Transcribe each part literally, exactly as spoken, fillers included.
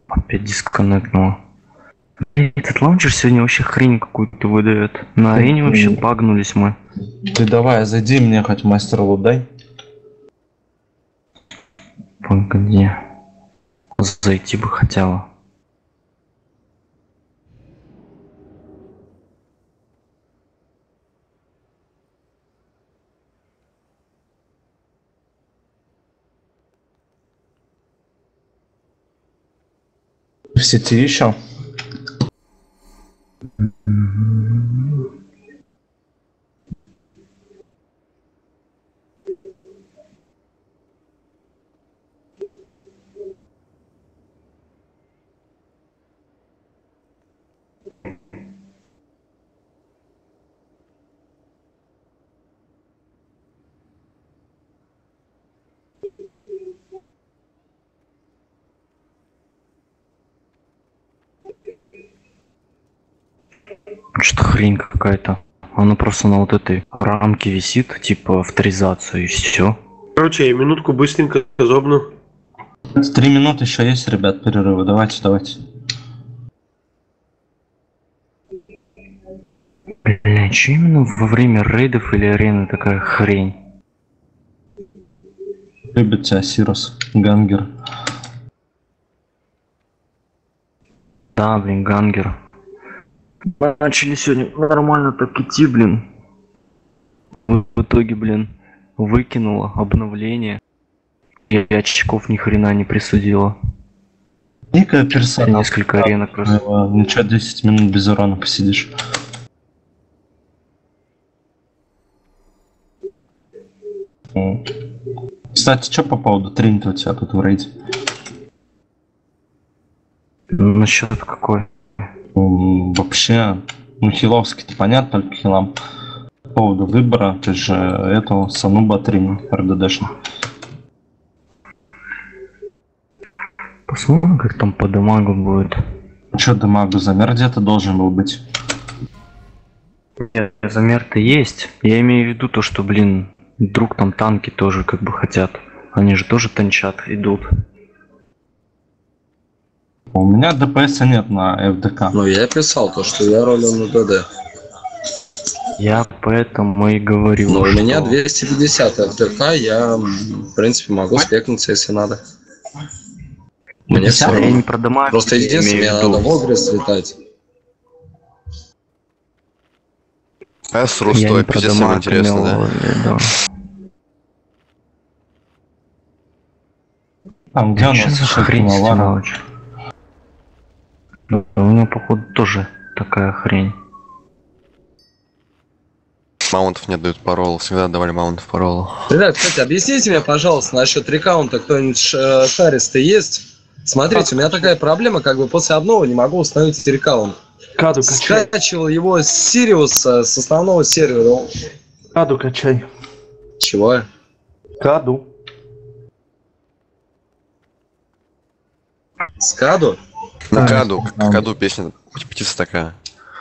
Опять дисконнектнуло. Этот лаунчер сегодня вообще хрень какую-то выдает. На арене вообще багнулись мы. Ты давай, зайди мне хоть мастер лут дай. Погоди. Зайти бы хотела. В сети еще? Что-то хрень какая-то. Она просто на вот этой рамке висит, типа авторизация и все. Короче, я минутку быстренько зобну. Три минуты еще есть, ребят, перерывы. Давайте, давайте. Бля, что именно во время рейдов или арены такая хрень? Любит тебя Сирос, Гангер. Да, блин, Гангер. Начали сегодня нормально так идти, блин. В итоге, блин, выкинула обновление. И очков ни хрена не присудила. Некая персона. Несколько аренок просто. Ничего, десять минут без урона посидишь. Кстати, что по поводу тринта у тебя тут в рейде? Насчет какой? Вообще, ну хиловский-то понятно, только хилам. По поводу выбора, ты же этого Сануба трин РДДшный. Посмотрим, как там по дамагу будет. Че дамагу? Замер где-то должен был быть. Нет, замер-то есть. Я имею в виду то, что, блин, вдруг там танки тоже как бы хотят. Они же тоже танчат, идут. У меня ДПСа нет на эф дэ ка. Ну я писал то, что я ролил на ДД. Я поэтому и говорю. Но у что... меня двести пятьдесят эф дэ ка, я в принципе могу спекнуться, если надо. Мне все равно. Я не про дамаг, просто единственное, мне надо в Огрес летать. А с Рустой пиздец интересно, да? да? Там где у нас хрень стиралочь? У него походу тоже такая хрень. Маунтов не дают паролу, всегда давали маунтов паролу. Ребят, кстати, объясните мне, пожалуйста, насчет рекаунта, кто-нибудь шаристый есть? Смотрите, у меня такая проблема, как бы после обновы не могу установить рекаунт. Каду качай. Скачивал его с Сириуса, с основного сервера. Каду качай. Чего? Каду. Скаду? На Каду, Каду песня, птица такая.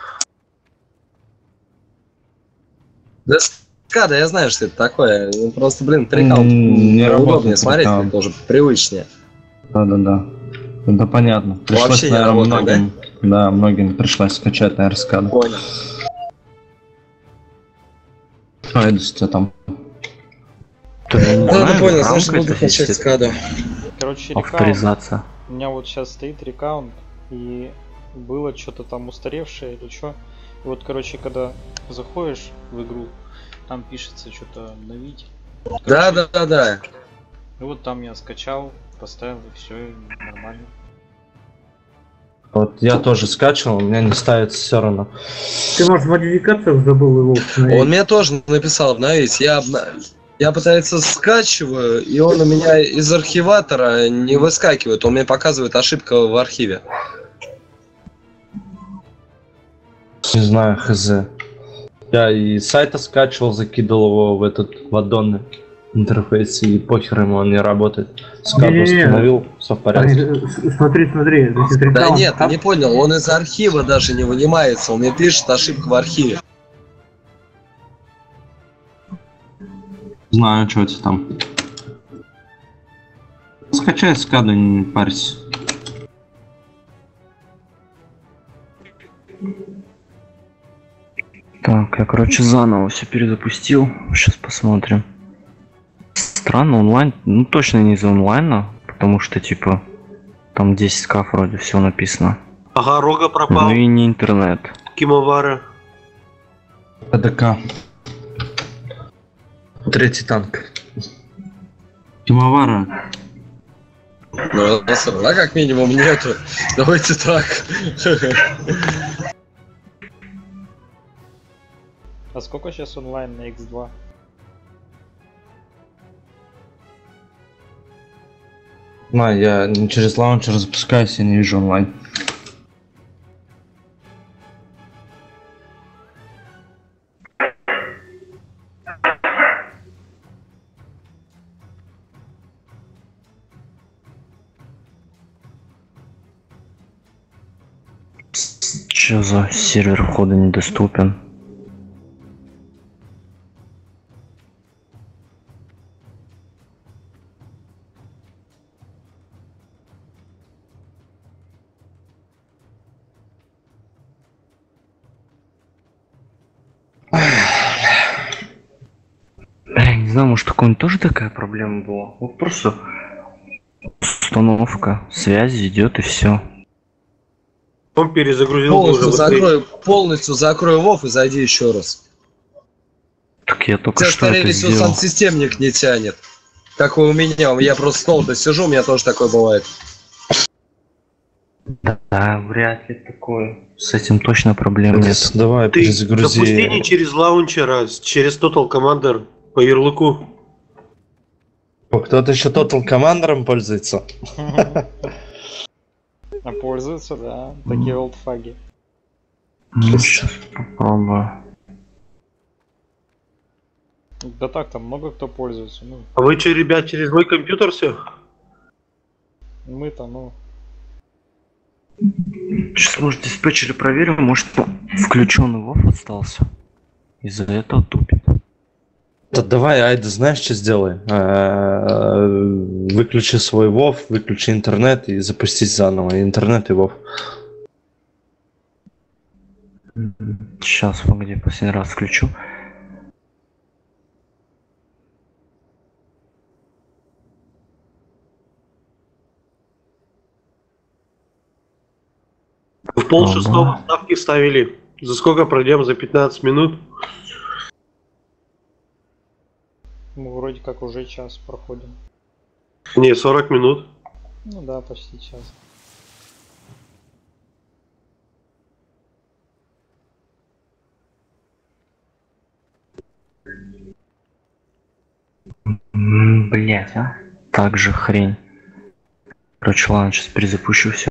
Да Скада, я знаю, что это такое. Ну, просто, блин, трекаунт не удобнее смотреть, мне тоже привычнее. Да-да-да. Это понятно. Пришлось, вообще не наверное, работает, многим, да? Да, многим пришлось скачать, наверное, Скаду. Понял. Что это у тебя там? Да, ну понял, значит, буду качать Скаду. Короче, рекаунт. Авторизация. У меня вот сейчас стоит рекаунт, и было что-то там устаревшее или что. И вот, короче, когда заходишь в игру, там пишется что-то обновить. Да, да, да, да. И вот там я скачал, поставил, и все, нормально. Вот я тоже скачивал, у меня не ставится все равно. Ты, может, в модификациях забыл его установить? Он мне тоже написал обновить. Я, обна... я пытаюсь скачиваю, и он у меня из архиватора не выскакивает. Он мне показывает ошибка в архиве. Не знаю, хз. Я и с сайта скачивал, закидывал его в этот в аддонный интерфейс, и похер ему он не работает. Скаду установил, все в порядке. Смотри, смотри. Да нет, ты не понял, он из архива даже не вынимается, он мне пишет ошибка в архиве. Знаю, что у тебя там. Скачай Скаду, не парься. Так, я, короче, заново все перезапустил. Сейчас посмотрим. Странно, онлайн. Ну, точно не из онлайна, потому что, типа, там десять ка вроде все написано. Ага, Рога пропал. Ну и не интернет. Кимовара. ПДК. Третий танк. Тимовара. Ну, да, как минимум нету. Давайте так. А сколько сейчас онлайн на икс два? На, я не через лаунчер запускаюсь, я не вижу онлайн. Че за сервер входа недоступен? Я не знаю, может, у кого-нибудь тоже такая проблема была? Вот просто установка связи идет и все. Он перезагрузил Полностью уже закрой, полностью закрой вов и зайди еще раз. Так я только Тебя, что это скорее всего, сделал. сам системник не тянет. Как у меня, я просто стол досижу, у меня тоже такое бывает. Да, да, вряд ли такое. С этим точно проблем нет. Давай, Ты перезагрузи. запусти не через лаунчер, а через Total Commander по ярлыку. О, кто-то еще Total Commander'ом пользуется. А пользуются, да, такие олдфаги. Ну, сейчас попробую. Да так, там много кто пользуется. Ну, А вы что, ребят, через мой компьютер все? мы-то, ну, Сейчас, может, диспетчере проверим, может, включенный вов остался. Из-за этого тупит. Да давай, Айда, знаешь, что сделай? Э, Выключи свой вов, выключи интернет и запустись заново. Интернет и вов. Сейчас, погоди, последний раз включу. В пол шестого Ага. ставки ставили. За сколько пройдем? За пятнадцать минут? мы вроде как уже час проходим. Не, сорок минут. Ну да, почти час. Блять, а? Так же хрень. Короче, ладно, сейчас перезапущу все.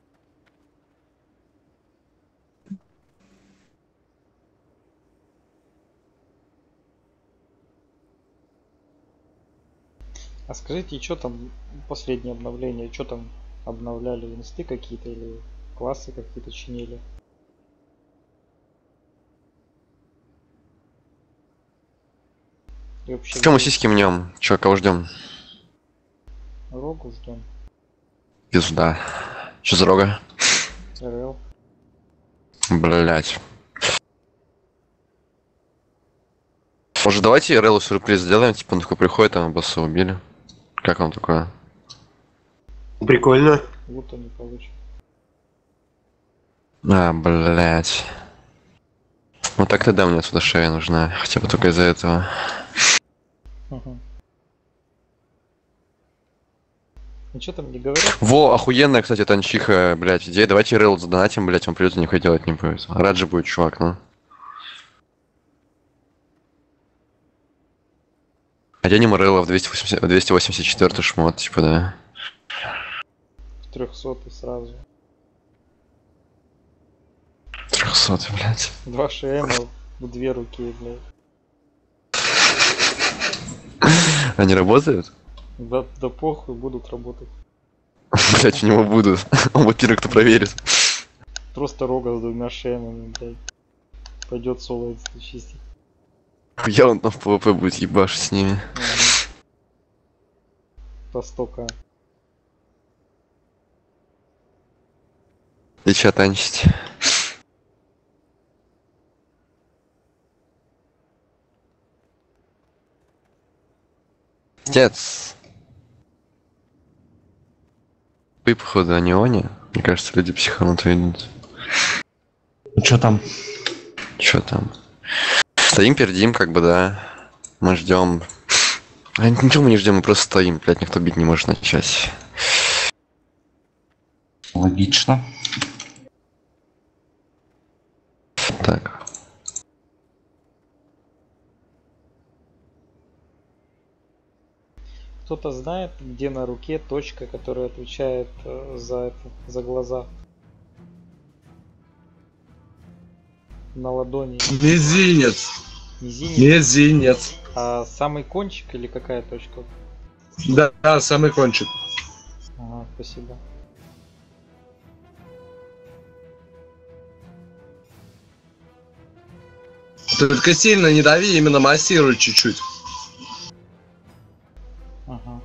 А скажите, что там последнее обновление? Что там обновляли? Инсты какие-то или классы какие-то чинили? И вообще Кому сиськи мнем? Че, кого ждем? Рогу ждем. Пизда. Че за рога? РЛ. Блять. Может, давайте РЛ сюрприз сделаем, типа он такой приходит, там босса убили. Как вам такое? Прикольно. Лута не получим. А, блять. Ну так тогда мне отсюда шея нужна, хотя бы только из-за этого. Угу. Ну что там не говорят? Во, охуенная, кстати, танчиха, блять, идея. Давайте РЛ задонатим, блять, он придет и нихуя делать не будет. Рад же будет, чувак, ну. Оденем РЛ в двести восемьдесят, двести восемьдесят четыре шмот, типа, да. В трехсотый сразу. трехсот, блять. Два ШМ в две руки, блядь. Они работают? Да, да похуй, будут работать. Блять, у него будут. Он вот первый, кто проверит. Просто Рога с двумя ШМами, блядь. Пойдет соло чистить. Я он там в ПВП будет ебашить с ними. По сто ка. И чё танчить? Пиздец. Вы, походу, о неоне. Мне кажется, люди психануты идут. Ну чё там? Чё там? Стоим, пердим, как бы, да. Мы ждем. А ничего мы не ждем, мы просто стоим, блядь, никто бить не может начать. Логично. Так. Кто-то знает, где на руке точка, которая отвечает э, за это, за глаза? На ладони. Мизинец. Мизинец? Мизинец. А самый кончик или какая точка? Да, да, самый кончик. Ага, спасибо. Только сильно не дави, именно массируй чуть-чуть. Ага.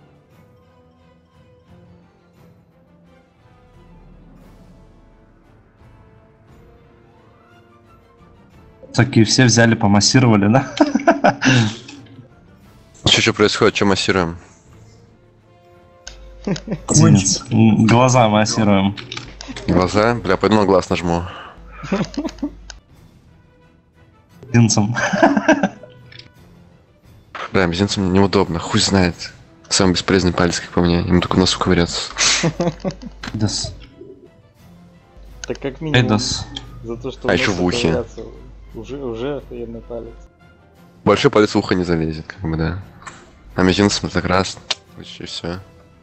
Такие все взяли, помассировали, да? Что, что происходит? Что массируем? Мизинец. М, Глаза массируем. Глаза? Бля, пойду на глаз нажму. Мизинцем. Бля, мизинцем неудобно, хуй знает. Самый бесполезный палец, как по мне. Ему только носу ковыряться. Эдос. Так как минимум Эдос. за то, что А ещё носом в ухе. ковыряться, Уже, уже охуенный палец. Большой палец в ухо не залезет, как бы, да. А мизинцем так раз, и все.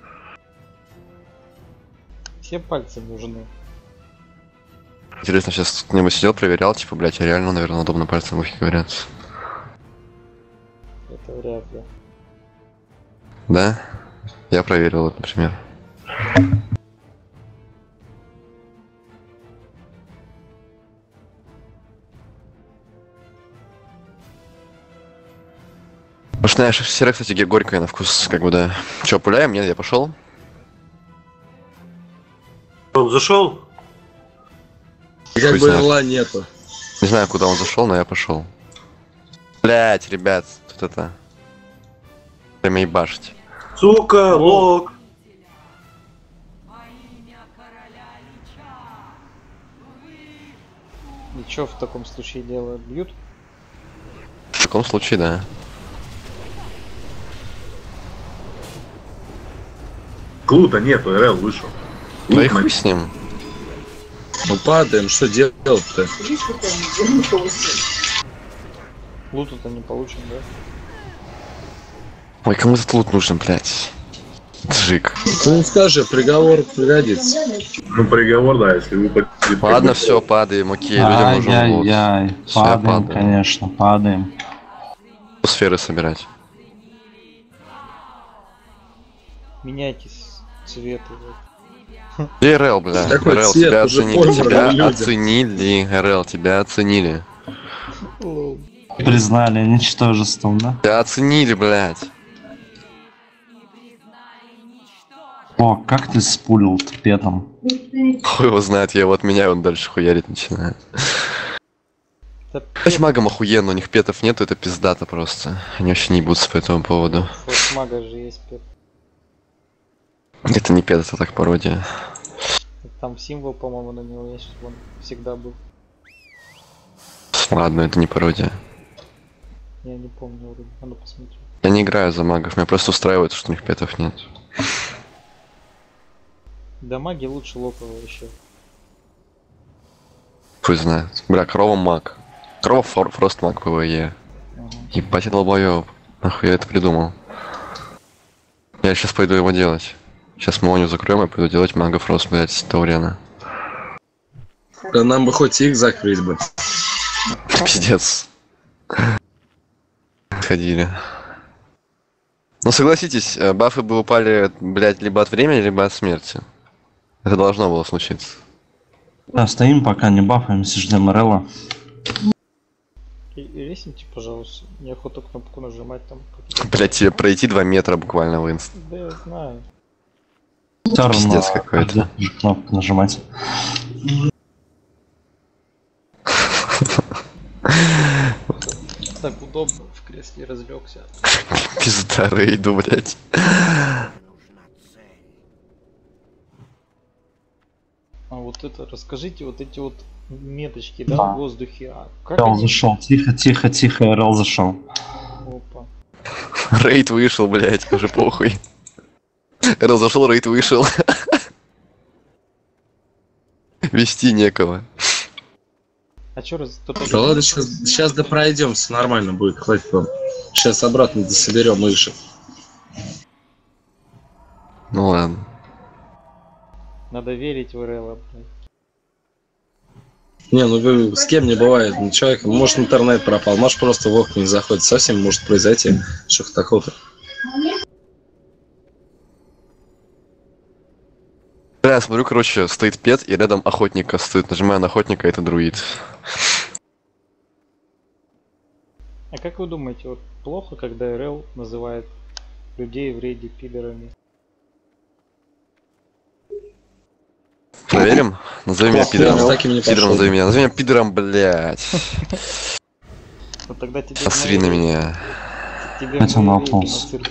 Все пальцы нужны. Интересно, сейчас кто-нибудь сидел, проверял, типа, блядь, а реально, наверное, удобно пальцем в ухе ковыряться. Это вряд ли. Да? Я проверил, вот, например. Пошная серая, кстати, ге- горькая на вкус, как бы, да. Че, пуляем? Нет, я пошел. Он зашел? Как Хуй бы знает. рла нету. Не знаю, куда он зашел, но я пошел. Блять, ребят, тут это. Прямо ебашить. Сука, лок. И что в таком случае делают? Бьют? В таком случае, да. Клута нету, РЛ вышел. Да и хуй с ним. Мы падаем, что делать-то? Луту-то не получим, да? Ой, кому этот лут нужен, блять? Джик. Ну скажи, приговор пригодится. Ну, приговор, да, если вы хотите... Ладно, все, падаем, окей, людям нужен лут. Ай-яй-яй. Всё, я Падаем, падаю. конечно, падаем. Сферы собирать. Меняйтесь цветы. вот. Где РЛ, бля? Какой РЛ, цвет? тебя Уже оценили, понял, тебя люди. оценили, РЛ, тебя оценили. Лол. Признали ничтожеством, да? Тебя оценили, блядь. О, как ты спулил петом? Хуй его знает, я его отменяю, он дальше хуярить начинает. Да Хоть магам охуенно, у них петов нету, это пиздато просто. Они вообще не ебутся по этому поводу. вот мага же есть пет. Это не пет, это так пародия. Там символ, по-моему, на него есть, чтобы он всегда был. Ладно, это не пародия. Я не помню вроде. А ну посмотрю. Я не играю за магов, меня просто устраивает, что у них петов нет. Да маги лучше локового еще. Хуй знает. Бля, корова маг. Корова фор фрост маг ПВЕ. Ага. Ебать, это долбоёб. Нахуй я это придумал. Я сейчас пойду его делать. Сейчас мы Оню закроем и пойду делать мага фрост, блядь, Таурена. Да нам бы хоть их закрыть бы. Пиздец. Ходили. Ну согласитесь, э, бафы бы упали, блядь, либо от времени, либо от смерти. Это должно было случиться. Да, стоим, пока не бафаемся, ждем РЛа. И, и ресните, пожалуйста. Неохота кнопку нажимать там. Блядь, тебе пройти два метра буквально в инст. Да я знаю. Всё равно Пиздец какой-то. каждую кнопку нажимать. Так, удобно в кресле разлегся. Пизда рейду, блядь. А вот это, расскажите, вот эти вот меточки, да, Да. в воздухе, а как Рел они? зашел. Тихо, тихо, тихо, Рел зашел. Опа. Рейд вышел, блядь, уже похуй. Рейд зашел, рейд вышел. Вести некого. А чё раз кто-то... Да ладно, сейчас, сейчас да пройдемся, нормально будет, хватит вам. Сейчас обратно дособерем Иши. Ну ладно. Надо верить в Релла, блядь. Не, ну вы, с кем не бывает, ну, человек, может интернет пропал, может просто в окна не заходит, совсем может произойти, что-то такого-то. Да, я смотрю, короче, стоит пет и рядом охотника стоит. Нажимаю на охотника, это друид. А как вы думаете, вот плохо, когда РЛ называет людей в рейде пидорами? Проверим? Назови меня Плохо, я пидором. с таким не Пидором пошел. назови меня. Назови меня пидором, блядь. Вот тогда тебе... Посри на меня. Тебе Хотя в на рейде полз. на цирк.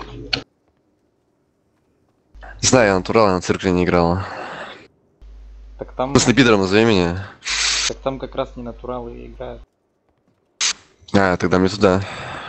Не знаю, я натурал, я на цирке не играл. Так там, В смысле, пидором назови меня. так там как раз не натуралы играют. А, тогда мне туда.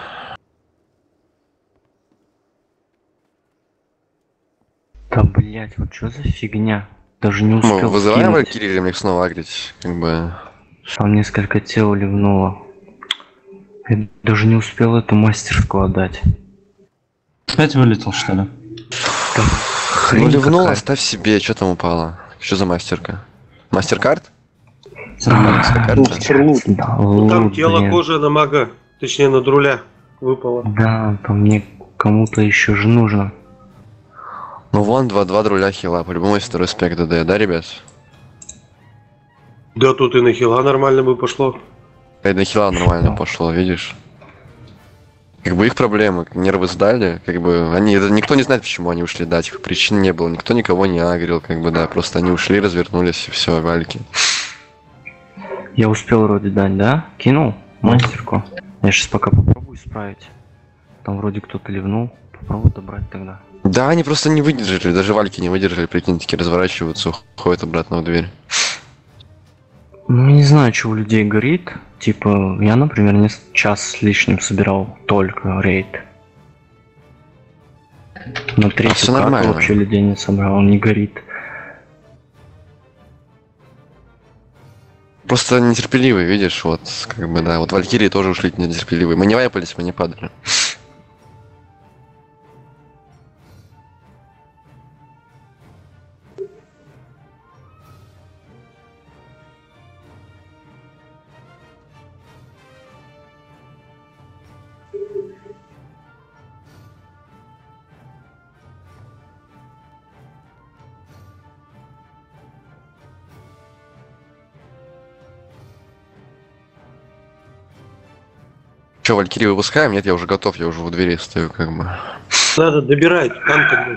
Да блять, вот что за фигня? Даже не Мы успел вызываем скинуть. Валькирию или мне снова агрить? Как бы... Там несколько тел ливнуло. Я даже не успел эту мастерскую отдать. Опять вылетел, что ли? Да Ну хрень ливнул, какая. оставь себе, что там упало? Что за мастерка? Мастеркард? А, Карта? да, Ну, там вот, тело блин. кожи на мага, точнее на друля выпало. Да, там мне кому-то еще же нужно. Ну вон два-два друля хила, по-любому есть второй спек ДД, да, ребят? Да тут и на хила нормально бы пошло. И на хила нормально пошло, видишь? Как бы их проблемы, нервы сдали, как бы они, это никто не знает, почему они ушли, да, типа причин не было, никто никого не агрил, как бы, да, просто они ушли, развернулись и все, вальки. Я успел вроде дать, да? Кинул мастерку. Я сейчас пока попробую исправить. Там вроде кто-то ливнул. Попробую добрать тогда. Да, они просто не выдержали, даже вальки не выдержали, прикинь, такие разворачиваются, уходят обратно в дверь. Ну, я не знаю, что у людей горит. Типа, я, например, не с- час с лишним собирал только рейд. На третью всё карту нормально. вообще людей не собрал, он не горит. Просто нетерпеливый, видишь, вот, как бы, да, вот валькирии тоже ушли нетерпеливые. Мы не вайпались, мы не падали. Че, валькирии выпускаем? Нет, я уже готов, я уже в двери стою, как бы. Надо добирать, там тогда.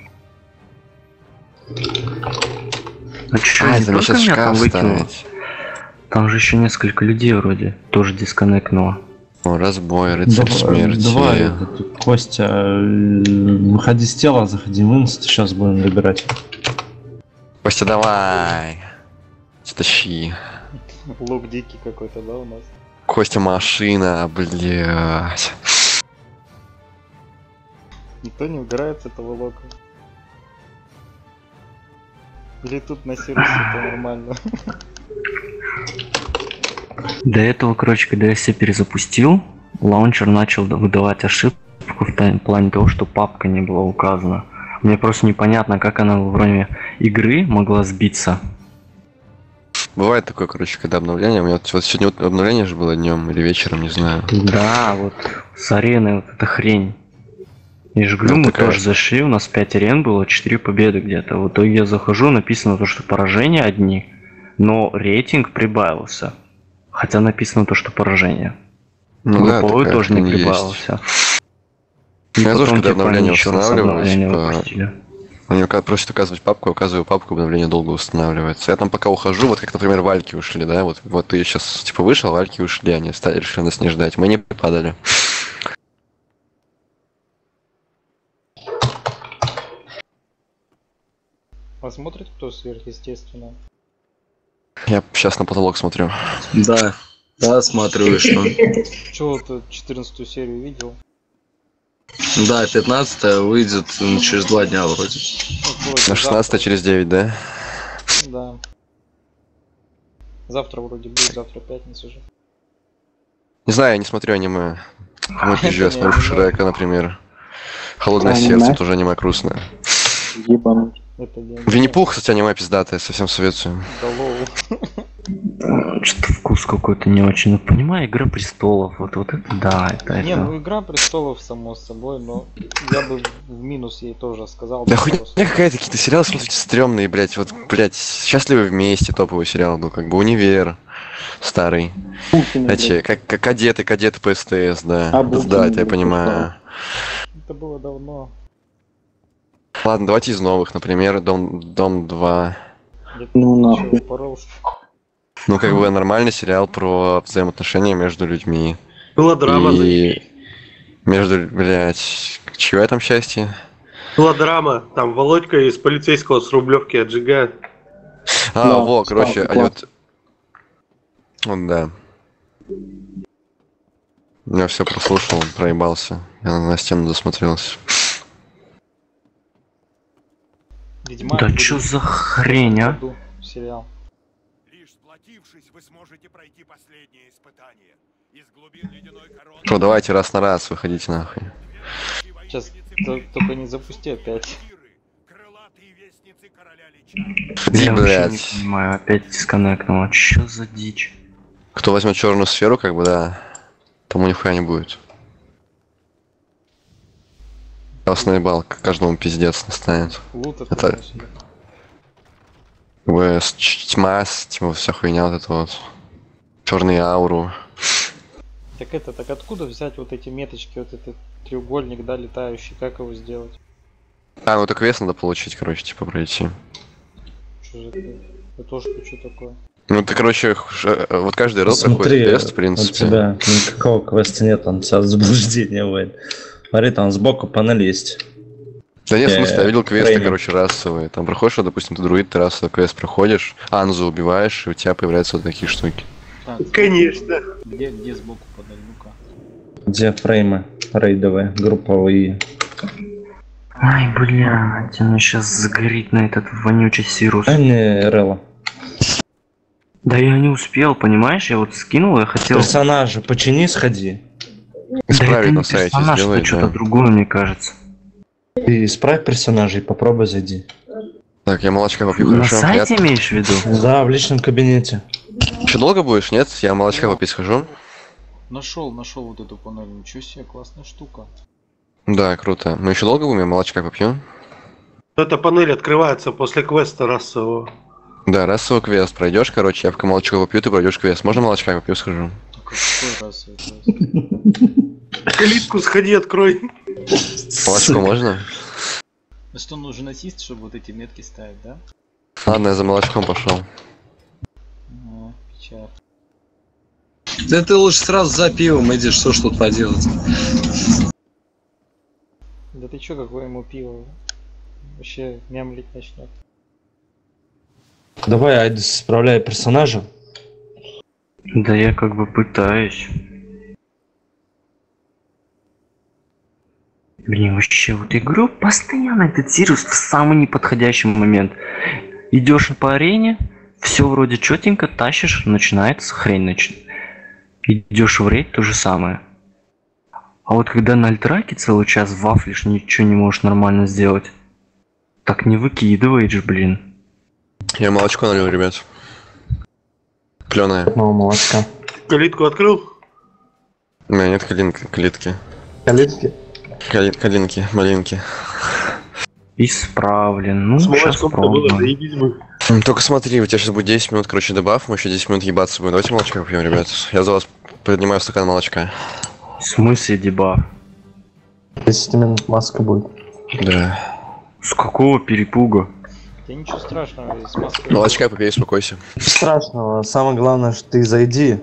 А чё, А, не это мне только сейчас меня там шкаф выкинуло? ставить. Там же еще несколько людей вроде тоже дисконнектнуло. О, разбой, рыцарь смерти. Давай, этот, Костя, э, выходи с тела, заходи в инст, сейчас будем добирать. Костя, давай. Стащи. Лук дикий какой-то, да, у нас? Костя, машина, блядь. Никто не угорает с этого лока. Или тут на сервисе это нормально? До этого, короче, когда я все перезапустил, лаунчер начал выдавать ошибку в та- плане того, что папка не была указана. Мне просто непонятно, как она во время игры могла сбиться. Бывает такое, короче, когда обновление. У меня вот, вот сегодня вот обновление же было днем или вечером, не знаю. Да, вот с арены вот эта хрень. Я же говорю, Ну, мы такая. тоже зашли, у нас пять арен было, четыре победы где-то. В итоге я захожу, написано то, что поражения одни, но рейтинг прибавился. Хотя написано то, что поражение. Ну да, Групповой такая тоже не хрень есть. прибавился. И Я тоже, потом, когда типа, обновление они еще раз устанавливаю, обновление типа, выпустили. Они ука- просят указывать папку, указываю папку, обновление долго устанавливается. Я там пока ухожу, вот как, например, вальки ушли, да, вот, вот ты сейчас, типа, вышел, вальки ушли, они стали, решили нас не ждать, мы не падали. А смотрит кто сверхъестественно? Я сейчас на потолок смотрю. Да, да, смотрю, и что. Чего ты четырнадцатую серию видел? Да, пятнадцатая выйдет ну, через два дня вроде. Ну, вроде На шестнадцатое завтра. через девять, да? Да. Завтра вроде будет, завтра пятница же. Не знаю, я не смотрю аниме. Мы пизжу, я Это не смотрю аниме. Шрека, например. Холодное Аниме? сердце, тоже аниме грустное. Ебануть. Это не Винни-Пух, кстати, аниме пиздатое, совсем советую. Да лоу. Что-то вкус какой-то не очень. Ну, понимаю, Игра престолов. Вот, вот это да, это, Не, это. ну Игра престолов, само собой, но я бы в минус ей тоже сказал. Да бы хуйня просто. какая-то, какие-то сериалы смотрите стрёмные, блять. Вот, блять, «Счастливы вместе» топовый сериал был, как бы «Универ» старый. Букины, Эти, блядь. как, как кадеты, кадеты по СТС, да. А, Да, Букины, это я блядь, понимаю. Это было давно. Ладно, давайте из новых, например, Дом, Дом два. Я Ну, чё, нахуй. упоролся? Ну, как бы нормальный сериал про взаимоотношения между людьми. Была драма. И между, блядь, чье там счастье? Была драма. Там Володька из полицейского с Рублевки отжигает. А, Да, во, короче, стал, они вот... Вот, да. Я все прослушал, проебался. Я на стену досмотрелся. Ведьмак Да будет чё за в хрень, а? году сериал. Лишь сплотившись, вы сможете пройти последнее испытание. Из глубин ледяной короны... Что, давайте раз на раз, выходите нахуй. Сейчас то- только не запусти опять. Крылатые вестницы короля Лича. Ди, Я вообще не блядь. понимаю, опять дисконнектнуло. Чё за дичь? Кто возьмет черную сферу, как бы, да, тому нихуя не будет. Я вас наебал, к каждому пиздец настанет. Лут это, Это- конечно. Как бы с- ч- тьма, с- тьма, вся хуйня вот эта вот. Черные ауру. Так это, так откуда взять вот эти меточки, вот этот треугольник, да, летающий, как его сделать? А, ну это квест надо получить, короче, типа пройти. Что же это? Это что, что такое? Ну ты, короче, х- э, вот каждый раз Смотри, проходит тест, в у принципе. тебя никакого квеста нет, он тебя в заблуждение вводит. Смотри, там сбоку панель есть. Да нет, в Э, смысле, я видел квесты, тренинг. короче, расовые. Там проходишь, вот, допустим, ты друид, ты расовый квест проходишь, Анзу убиваешь, и у тебя появляются вот такие штуки. Так, Конечно. где, где сбоку подали? Ну-ка. Где фреймы рейдовые, групповые. Ай, блядь, оно сейчас загорит на этот вонючий сирус. Дай мне Релла. Да я не успел, понимаешь? Я вот скинул, я хотел... Персонажа почини, сходи. Да это Исправить не на сайте персонаж, сделай, это что-то да. другое, мне кажется. Ты исправь персонажа и попробуй зайди. Так, я молочка попью, На хорошо? сайте Я- имеешь в виду? Да, в личном кабинете. Еще долго будешь, нет? Я молочка попить схожу. Нашел, нашел вот эту панель. Ничего себе, классная штука. Да, круто. Мы еще долго будем? Я молочка попью. Эта панель открывается после квеста расового. Да, расовый квест пройдешь, короче, я пока молочко попью, ты пройдешь квест. Можно молочка попью, схожу? А какой раз это? Калитку сходи, открой. Молочко можно? Ну что, нужен ассист, чтобы вот эти метки ставить, да? Ладно, я за молочком пошел. Ну, печаль. Да ты лучше сразу за пивом иди, что ж тут поделать. Да ты чё, какое ему пиво? Вообще мямлить начнет. Давай, Айдис, исправляй персонажа. Да я как бы пытаюсь. Блин, вообще, вот игру постоянно этот сирус в самый неподходящий момент. Идешь по арене, все вроде четенько, тащишь, начинается хрень нач... Идешь в рейд, то же самое. А вот когда на альтраке целый час вафлишь, ничего не можешь нормально сделать. Так не выкидываешь, блин. Я молочко налил, ребят. Пленое. Ну, молочка. Калитку открыл? У меня нет калинки, калитки. Калитки. Кали- калинки, малинки. Исправлен. Ну, С сейчас молочком-то было, пробуем. заебись бы. Только смотри, у тебя сейчас будет десять минут, короче, дебаф, мы еще десять минут ебаться будем. Давайте молочко попьем, ребят. Я за вас поднимаю стакан молочка. В смысле дебаф? десять минут маска будет. Да. С какого перепуга? Да ничего страшного, из Москвы. Молочка попей, успокойся. Страшного. Самое главное, что ты зайди.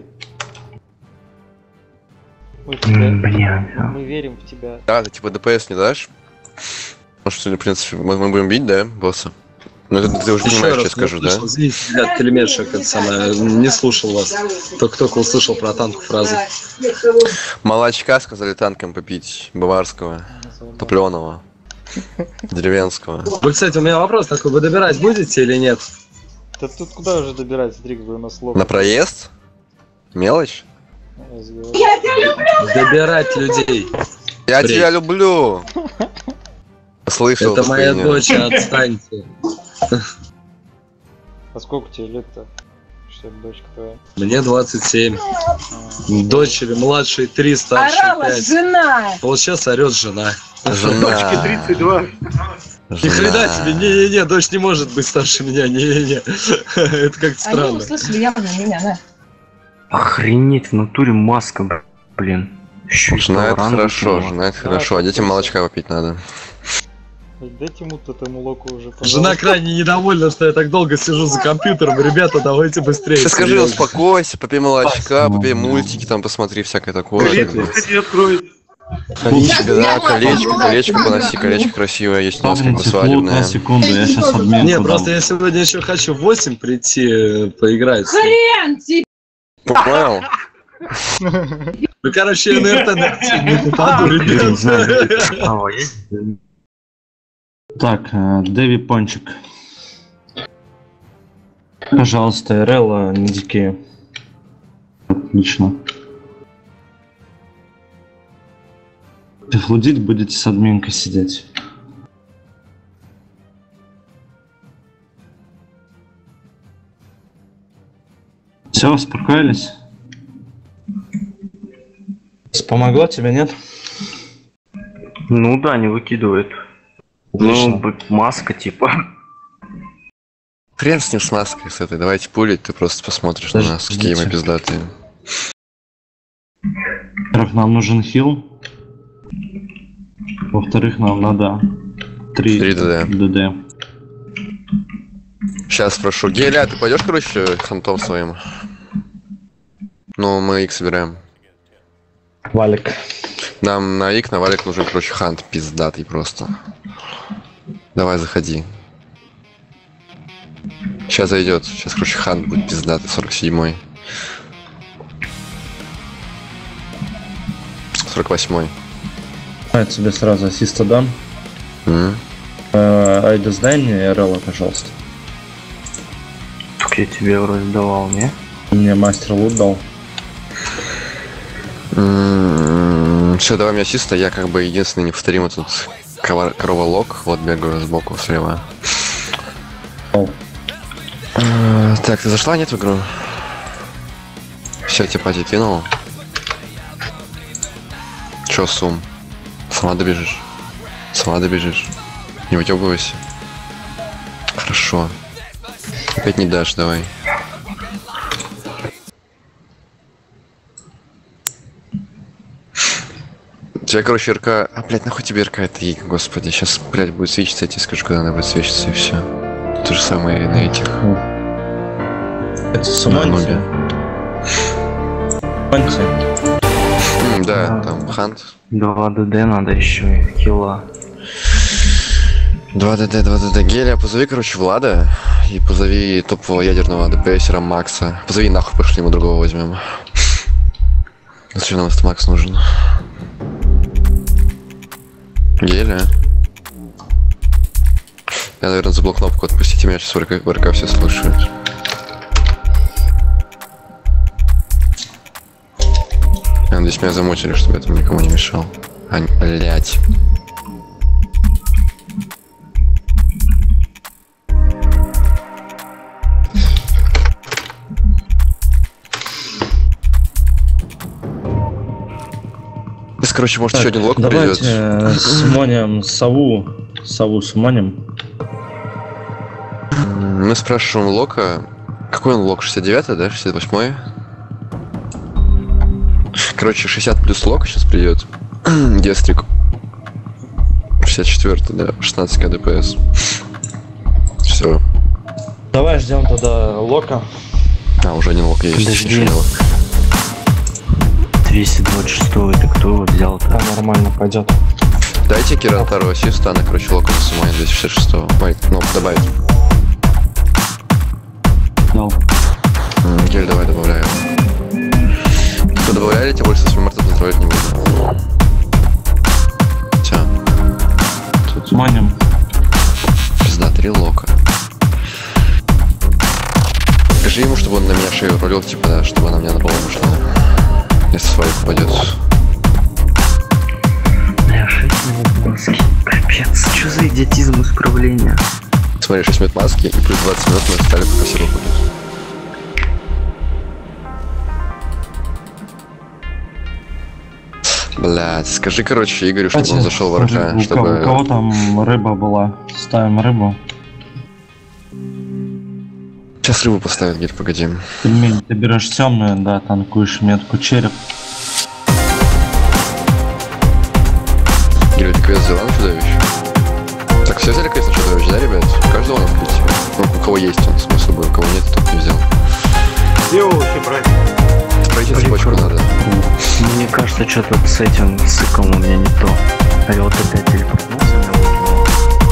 Мы, в тебя- М, Блин. мы верим в тебя. Да, ты типа ДПС не дашь? Может, сегодня, в принципе, мы, мы будем бить, да, босса? Ну это ты уже Еще понимаешь, раз, что я скажу, не да? слышал. Извините, ребят, пельмешек, это самое, не слушал вас. Только-только услышал про танк фразы. Молочка сказали танком попить, баварского, топленого, деревенского. Вы, кстати, у меня вопрос такой, вы добирать будете или нет? Да тут куда уже добирать, смотри, какой у нас лоб. На проезд? Мелочь? Добирать людей. Я Бред. тебя люблю! Слышал Это эту моя хуйню. дочь, отстаньте. А сколько тебе лет-то? Что это дочка твоя? Мне двадцать семь. Дочери младшей три, старшей Орала пять. жена! Вот сейчас орет жена. Дочке Жена. тридцать два. Ни хрена себе, не-не-не, дочь не может быть старше меня, не-не-не. Это как-то Они странно. услышали явно меня, да. Охренеть, в натуре маска, блин. Еще и Жена это Тауран хорошо, выкинула. жена это хорошо, а детям молочка попить надо. Дайте ему этому локу уже, пожалуйста. Жена крайне недовольна, что я так долго сижу за компьютером. Ребята, давайте быстрее. Ты скажи, серьезно. успокойся, попей молочка, попей мультики, там посмотри всякое такое. Калитку, кстати, открой. Колечко, да, колечко, колечко поноси, колечко красивое, есть у нас как бы свадебное. секунду, я сейчас админку Не, дам. просто я сегодня еще хочу в восемь прийти э, поиграть. Хрен тебе! Понял? Ну, короче, я на эр тэ найти не попаду, ребят. А, есть? Так, э, Дэви Пончик. Пожалуйста, эр эл, не дикие. Отлично. Флудить будете с админкой сидеть. Все, успокоились? Помогло тебе, нет? Ну да, не выкидывает. Отлично. Ну, б- маска типа. Хрен с ним с маской с этой, давайте пулить, ты просто посмотришь на Подожди, нас, какие мы подождите. пиздатые. Во-первых, нам нужен хил. Во-вторых, нам надо три три дэ дэ. дэ дэ. Сейчас спрошу. Геля, ты пойдешь, короче, хантом своим? Ну, мы их собираем. Валик. Нам на ик, на валик нужен, короче, хант пиздатый просто. Давай, заходи. Сейчас зайдет. Сейчас, короче, хант будет пиздатый, сорок седьмой. сорок восьмой. Я тебе сразу ассиста дам. М? Э, Айда, сдай мне эр эл, пожалуйста. Так я тебе вроде давал, не? Мне мастер лут дал. Все, давай мне ассиста, я как бы единственный неповторимый тут корова, корова лог, вот бегаю сбоку слева. О. Э, Так, ты зашла, нет, в игру? Все, тебе пати кинул. Чё, сум? Сама добежишь? Сама добежишь? Не вытёбывайся. Хорошо. Опять не дашь, давай. Тебе, короче, РК... А, блядь, нахуй тебе РК это И, господи. Сейчас, блядь, будет свечиться, я тебе скажу, когда она будет свечиться, и все. То же самое и на этих. Это суманьте. Суманьте. М, Да, Да. там хант. два дэ дэ надо еще и хила. два дэ дэ, два дэ дэ. Геля, позови, короче, Влада. И позови топового ядерного ДПСера Макса. Позови нахуй, пошли, мы другого возьмем. Зачем нам этот Макс нужен? Геля. Я, наверное, забыл кнопку «Отпустите меня», сейчас в РК, в РК все слушают. Я надеюсь, меня замутили, чтобы я там никому не мешал. Ань, блять. Сейчас, короче, может, еще один лог Давайте придет. э, суманим сову. Сову суманим. Мы спрашиваем Лока. Какой он лок? шестьдесят девятый, да? шестьдесят восьмой? Короче, шестьдесят плюс лок сейчас придет. Гестрик. шестьдесят четвёртый, да, шестнадцать ка ДПС. Все. Давай ждем тогда лока. А, уже один лок есть. Подожди. Еще один лок. двести двадцать шесть это кто его взял-то? Да, нормально пойдет. Дайте Киран второго ассиста, она, короче, лока на сумане двести шестьдесят шесть. Ой, ну, добавить. взял. Гель давай добавляем. Кто добавляли, тем больше с марта контролить не буду. Все. Тут маним. Пизда, три лока. Скажи ему, чтобы он на меня шею рулил, типа, да, чтобы она мне на голову шла. Если свайп упадет. Бля, шесть минут маски. Капец, что за идиотизм исправления? Смотри, шесть минут маски и плюс двадцать минут мы стали, пока все выходит. Блядь, скажи, короче, Игорю, чтобы он зашел в РК, у чтобы... Кого, у кого там рыба была? Ставим рыбу. Сейчас рыбу поставят, Гель, погоди. Пельмень, ты берешь темную, да, танкуешь метку череп. Гель, ты квест взяла на чудовище? Так, все взяли квест на чудовище, да, ребят? Каждого надо открыть. Ну, у кого есть он, смысл бы, у кого нет, тот не взял. Где овощи брать? Пройти цепочку надо. Мне кажется, что-то с этим сыком у меня не то. А я вот опять телепортнулся, меня выкинуло.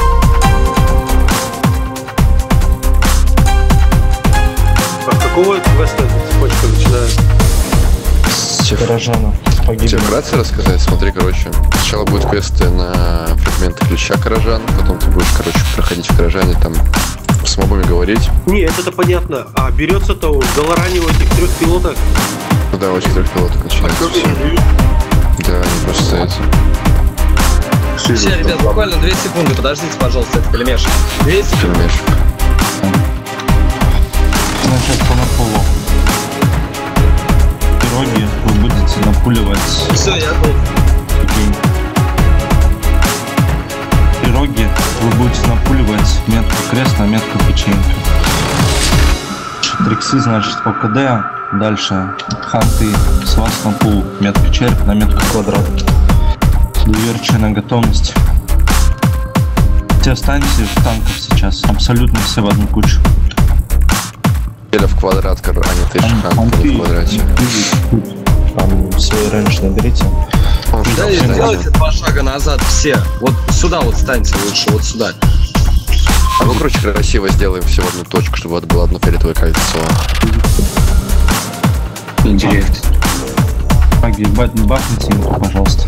А какого квеста эта цепочка начинается? С Каражана. Тебе вкратце рассказать? Смотри, короче, сначала будут квесты на фрагменты ключа Каражан, потом ты будешь, короче, проходить в Каражане, там с мобами говорить. Нет, это понятно. А берется-то у Долорани в этих трех пилотах? Ну да, очень трех пилотов начинается. А все. Да, они просто стоят. Все, ребят, буквально две секунды, подождите, пожалуйста, это пельмеш. две секунды. Пельмеш. Значит, по наполу. Пироги вы будете напуливать. Все, я тут. Окей. Пироги вы будете напуливать метку крест на метку печенька. Триксы, значит, по КД. Дальше ханты с вас на пул. Метка череп на метку квадрат. Доверчивая готовность. Все останьте в танках сейчас. Абсолютно все в одну кучу. Или в квадрат, а не ты же ханты не в квадрате. Там все раньше наберите. Да, и сделайте два шага назад все. Вот сюда вот станьте лучше, вот сюда. А ну, короче, красиво сделаем все в одну точку, чтобы вот было одно фиолетовое кольцо. Интересно. Маги, бахните ему, пожалуйста.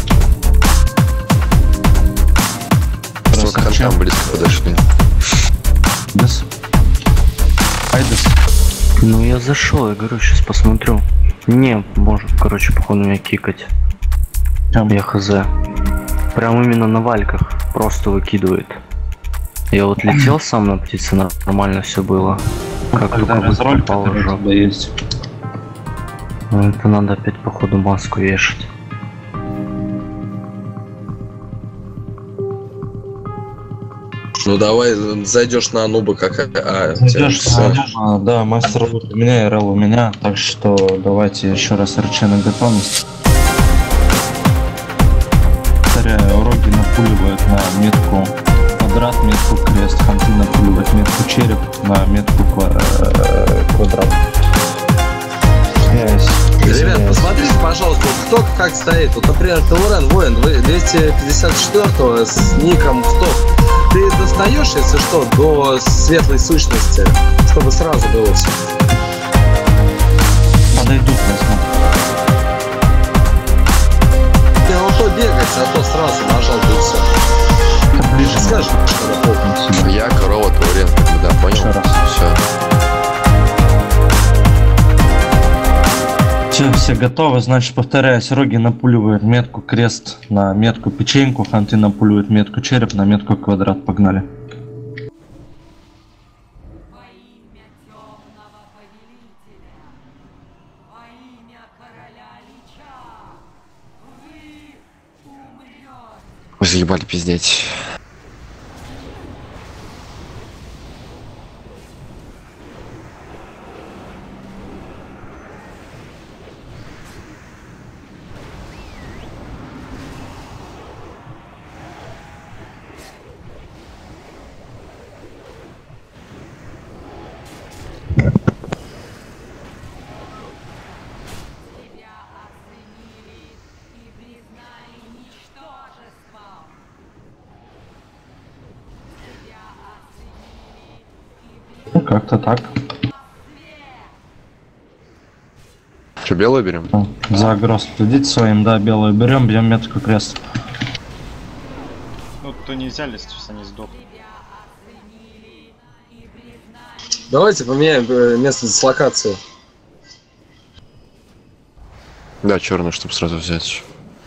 Просто к хантам близко подошли. Дес. Айдес. Ну я зашел, я говорю, сейчас посмотрю. Не, может, короче, походу меня кикать. Там. Я хз. Прям именно на вальках просто выкидывает. Я вот летел сам на птице, нормально все было. Как только разроль попал уже. Есть. Ну, это надо опять походу маску вешать. Ну давай зайдешь на нуба, как а, зайдешь, зайдешь, а, да, мастер у меня и РЛ у меня, так что давайте еще раз РЧ на готовность. Повторяю, уроги напуливают на метку квадрат, метку крест, ханты напуливают метку череп на метку квадрат. Извиняюсь. Ребят, посмотрите, пожалуйста, вот кто как стоит. Вот, например, Таурен воин двести пятьдесят четыре с ником в топ. Ты достаешь, если что, до светлой сущности, чтобы сразу было все. Подойдут, возьму. Ты вот то бегать, а то сразу нажал, да и все. Это ближе. Скажешь, что помню себя. Я корова, Таурен, как бы, да, понял? Еще раз. Все. Все, все готовы, значит, повторяюсь, роги напуливают метку крест на метку печеньку, ханты напуливают метку череп на метку квадрат. Погнали. Вы заебали пиздеть. Ну, как-то так. Че, белую берем? За агро следить своим, да, белую берем, бьем метку крест. Ну, то не взяли, сейчас они сдохнут. Давайте поменяем э, место дислокации. Да, черную, чтобы сразу взять.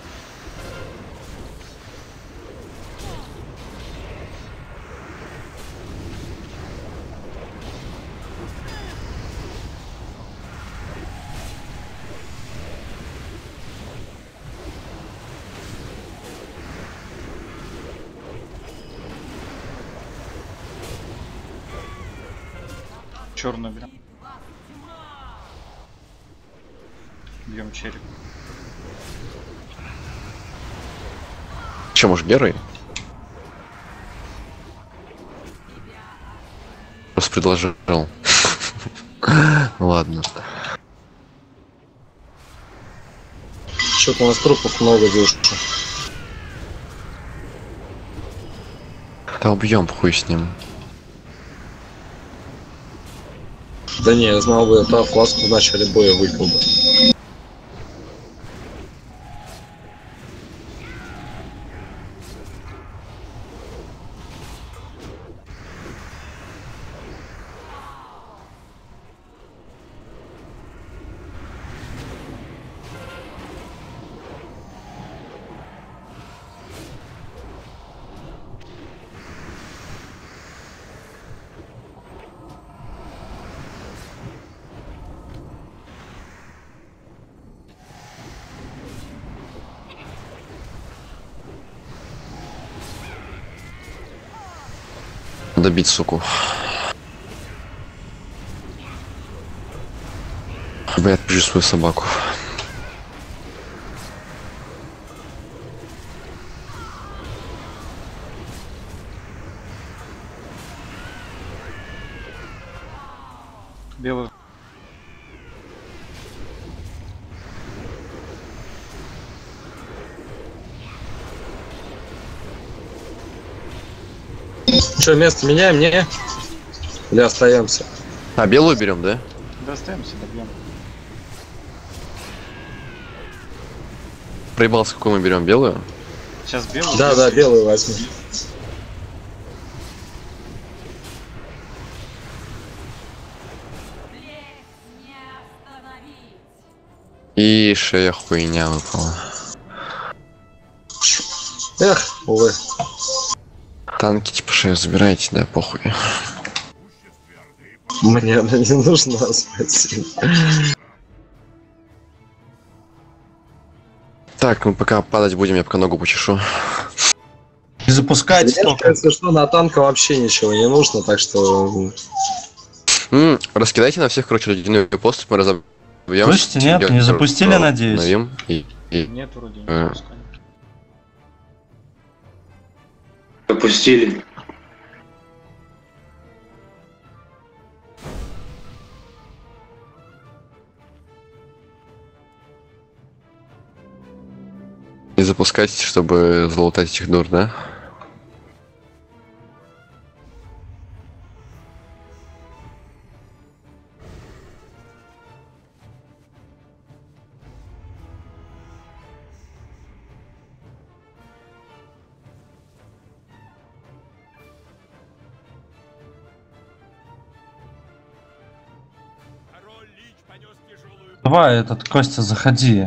Черную берем. Бьем череп. Че, может, Герой? Просто предложил. Ладно. Что-то у нас трупов много душ. Да убьем, хуй с ним. Да не, я знал бы, это фласку в начале боя выпил бы. Добить, суку. Я отпущу свою собаку. Белую. Че, место меняем, не? Или остаемся? А, белую берем, да? Да, остаемся, добьем. Проебался, какую мы берем? Белую? Сейчас белую. Да, да, белую возьми. И шея хуйня выпала. Эх, увы. Танки типа шею забирайте, да, похуй. Мне она не нужна, спасибо. Так, мы пока падать будем, я пока ногу почешу. Не запускайте столько. Если что, на танка вообще ничего не нужно, так что... М-м, раскидайте на всех, короче, ледяную поступь, мы разобьем. Слышите, нет? Не запустили, надеюсь? И, и... Нет, вроде не э... запускали. Запустили. Не запускайте, чтобы залутать этих дур, да? Давай, этот, Костя, заходи.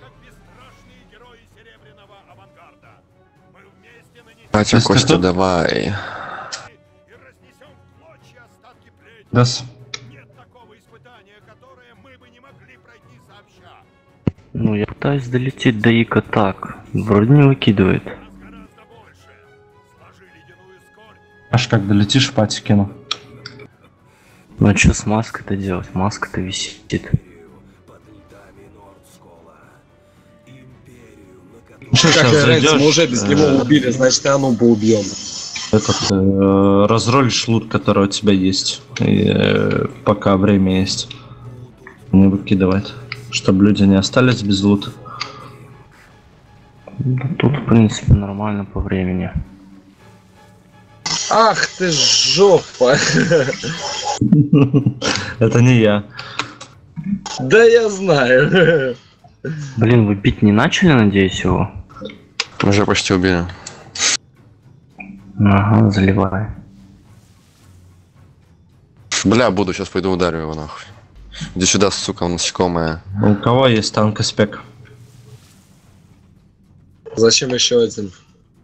Батя, Костя, давай. Дас. Ну, я пытаюсь долететь до Ика так. Вроде не выкидывает. Аж как долетишь, пати кину. Ну а что с маской-то делать? Маска-то висит. Что, как я раньше, мы уже без него убили, значит и Анубу убьем. Этот, э, разролишь лут, который у тебя есть. И, э, пока время есть. Не выкидывать. Чтобы люди не остались без лута. Тут, в принципе, нормально по времени. Ах ты жопа! Это не я. Да я знаю. Блин, вы бить не начали, надеюсь, его? Уже почти убили. Ага, заливай. Бля, буду, сейчас пойду ударю его нахуй. Иди сюда, сука, насекомая. У кого есть танк и спек? Зачем еще один?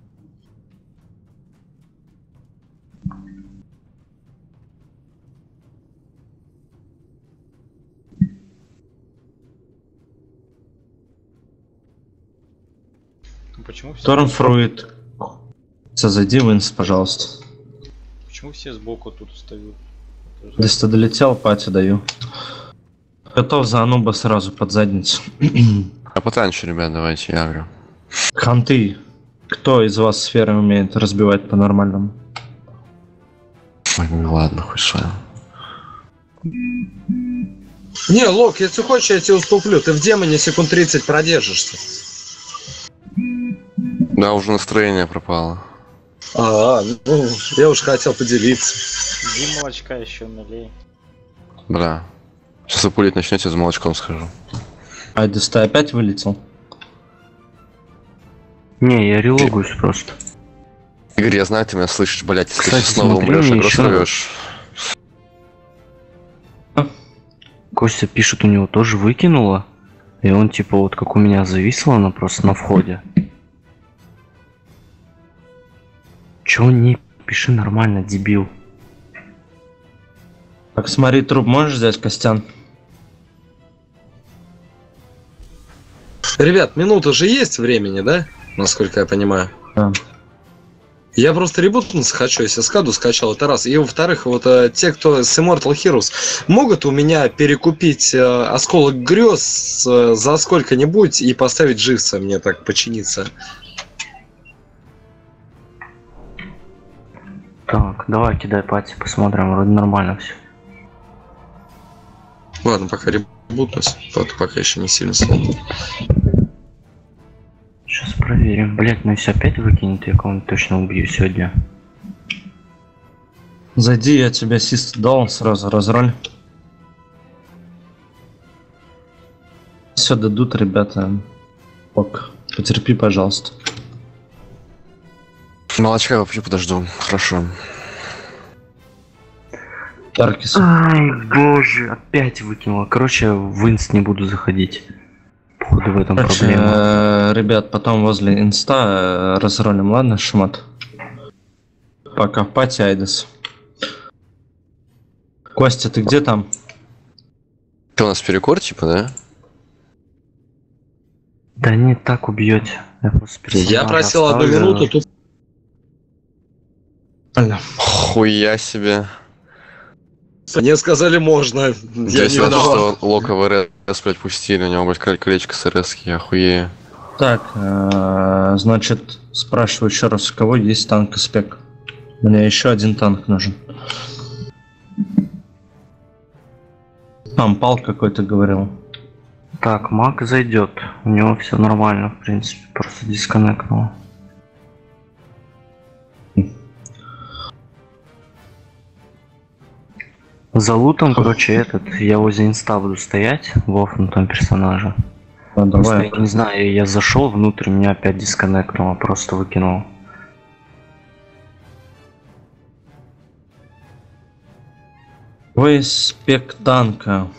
Почему все, Торнфруит. Зайди в инст, пожалуйста. почему все сбоку тут встают? Если ты долетел, пати даю. Готов за ануба сразу под задницу. А потаньше, ребят, давайте, я говорю. Ханты. Кто из вас сферы умеет разбивать по-нормальному? Ой, ну ладно, хуй с вами. Не, Лок, если хочешь, я тебе уступлю. Ты в демоне секунд тридцать продержишься. Да, уже настроение пропало. А, ну, я уж хотел поделиться. Иди молочка еще налей. Бля. Сейчас вы пулить начнете, за молочком схожу. Айдес, ты опять вылетел? Не, я релогуюсь просто. Игорь, я знаю, ты меня слышишь, блять, если Кстати, ты снова смотри, умрешь, мне игру еще- сорвешь. Костя пишет, у него тоже выкинуло. И он типа вот как у меня зависло, она просто на входе. Чё не пиши нормально, дебил? Так, смотри, труп можешь взять, Костян? Ребят, минута же есть времени, да? Насколько я понимаю. Да. Я просто ребутнуться хочу, если скаду скачал, это раз. И во-вторых, вот э, те, кто с Immortal Heroes, могут у меня перекупить э, осколок грез э, за сколько-нибудь и поставить живца мне так починиться. Так, давай кидай пати, посмотрим, вроде нормально все. Ладно, пока ребутнусь, пока, пока еще не сильно сломан. Сейчас проверим. Блять, ну если опять выкинет, я кого-нибудь точно убью сегодня. Зайди, я тебе ассист дал, сразу разроль. Все дадут, ребята. Ок, потерпи, пожалуйста. Молочка я вообще подожду, хорошо. Таркис. Ай, боже, опять выкинула. Короче, в инст не буду заходить. Походу в этом Короче, проблема. э, ребят, потом возле инста э, разролим, ладно, шмат? Пока в пати, Айдес. Костя, ты где там? Ты у нас перекор, типа, да? Да не так убьете. Я, просто Я персонажа просил одну оставлю. минуту, тут Хуя себе. мне сказали можно. Я Я не себе виноват. что Лока в РС, блядь, пустили, у него, блядь, коль- колечко с РС, я охуею. Так, э, значит, спрашиваю еще раз, у кого есть танк и спек? Мне еще один танк нужен. Там пал какой-то говорил. Так, маг зайдет. У него все нормально, в принципе, просто дисконнектнуло. За лутом, короче, этот, я возле инста буду стоять, в офнутом персонаже. Ну, Просто давай. я не знаю, я зашел внутрь, меня опять дисконнектнуло, просто выкинул. Твой спек танка.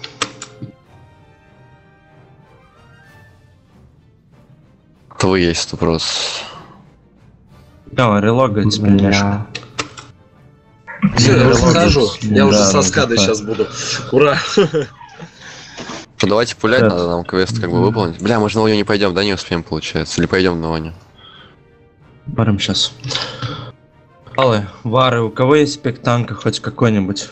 Твой есть вопрос. Да, релогать, Бля. конечно. Все, я уже схожу. Я уже Да, со да, скадой да. сейчас буду. Ура! Что, давайте пулять, Да. надо нам квест как бы выполнить. Бля, мы же на Оню не пойдем, да, не успеем, получается. Или пойдем на Оню. Барым сейчас. Аллы, Вары, у кого есть спек танка хоть какой-нибудь?